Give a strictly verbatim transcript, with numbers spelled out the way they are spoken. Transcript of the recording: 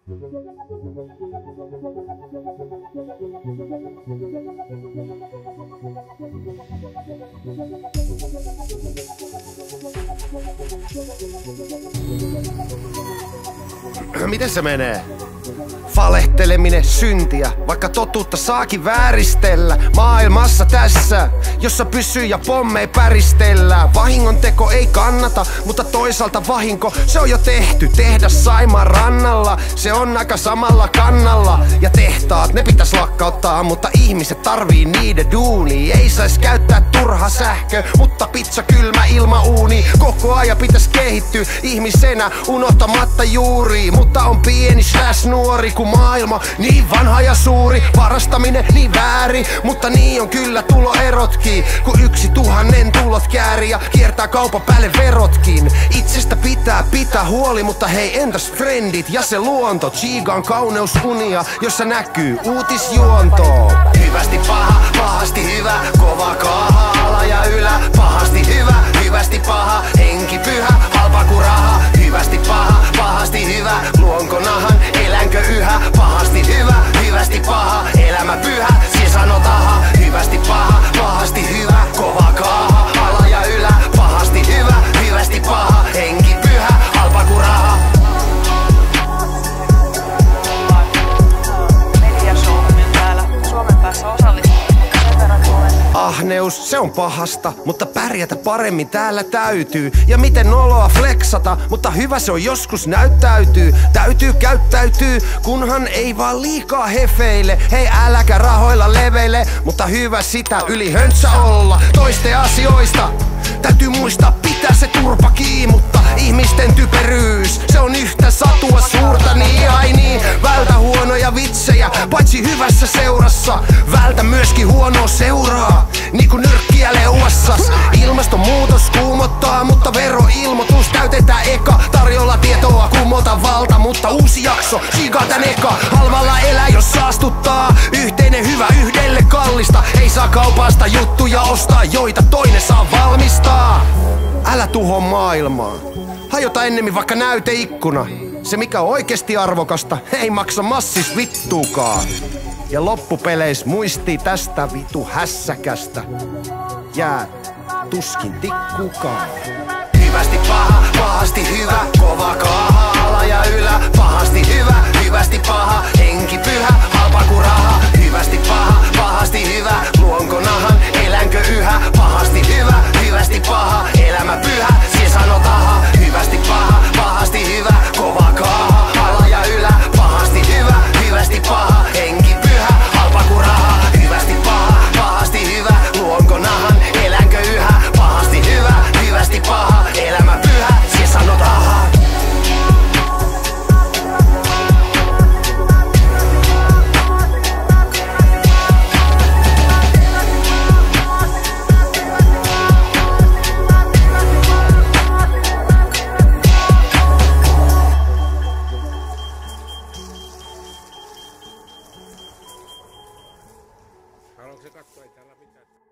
Miten se menee? Valehteleminen syntiä, vaikka totuutta saakin vääristellä. Maailmassa tässä, jossa pysyy ja pommei päristellään. Vahingon teko ei kannata, mutta toisaalta vahinko, se on jo tehty. Tehdä Saimaan rannalla, se on aika samalla kannalla. Ja tehtaat, ne pitäis lakkauttaa, mutta ihmiset tarvii niiden duunia. Ei sais käyttää turha sähkö, mutta pizza kylmä ilmauuni. Koko ajan pitäis kehittyä ihmisenä unohtamatta juuri. Mutta on pieni slash nuori, kun maailma niin vanha ja suuri. Varastaminen niin väärin, mutta niin on kyllä tuloerotkin. Kun yksi tuhannen tulot kääri ja kiertää kaupan päälle verotkin. Itsestä pitää pitää huoli, mutta hei entäs frendit ja se luonto? Chigan kauneusunia, jossa näkyy uutisjuonto. Hyvästi paha, pahasti hyvä, kova kaha, ala ja ylä. Pahasti hyvä, hyvästi paha, henki pyhä, halpa ku raha. Hyvästi paha, pahasti hyvä, luonko nahan, elänkö yhä? Pahasti hyvä, hyvästi paha, elämä pyhä, sie sano taha. Hyvästi paha, pahasti hyvä, kova kaha, ala ja ylä. Pahasti hyvä, hyvästi paha, henki pyhä, halpa ku raha. Ahneus, se on pahasta, mutta pärjätä paremmin täällä täytyy. Ja miten oloa flexata, mutta hyvä se on joskus näyttäytyy. Täytyy käyttäytyy, kunhan ei vaan liikaa hefeile. Hei äläkä rahoilla leveille, mutta hyvä sitä yli höntsä olla. Toisten asioista täytyy muistaa pitää se turpa kiinni, mutta ihmisten typeryys, se on yhtä satua suurta niin ai niin. Vältä huonoja vitsejä, paitsi hyvässä seurassa. Vältä myöskin huonoa seuraa, niinku nyrkkiä leuassas. Ilmastonmuutos kuumottaa, mutta veroilmoitus täytetään eka. Tarjolla tietoa kumota valta, mutta uusi jakso, siika tän eka. Halvalla elää jos saastuttaa, yhteinen hyvä yhdelle kallista. Ei saa kaupasta juttuja ostaa, joita toinen saa valmistaa. Älä tuho maailmaa, hajota ennemmin vaikka näyteikkuna. Se mikä on oikeesti arvokasta, ei maksa massis vittuukaan. Ja loppupeleis muistii tästä vitu hässäkästä jää tuskin tikkukaan. Hyvästi paha, pahasti hyvä, kova kaha, ala ja ylä. Pahasti hyvä, hyvästi paha, henki pyhä, halpa ku raha. Hyvästi paha, pahasti hyvä, luonko nahan, elänkö yhä? Pahasti hyvä, hyvästi paha, elämä pyhä, sie sano taha. Hyvästi paha, pahasti hyvä, kova kaha, ala ja ylä. Pahasti hyvä, hyvästi paha, henki pyhä, halpa ku raha. Hyvästi paha, pahasti hyvä, luonko nahan, elänkö yhä? Pahasti hyvä, hyvästi paha, elämä pyhä, sie sano taha. Haluatko se katsoa? Ei täällä mitään.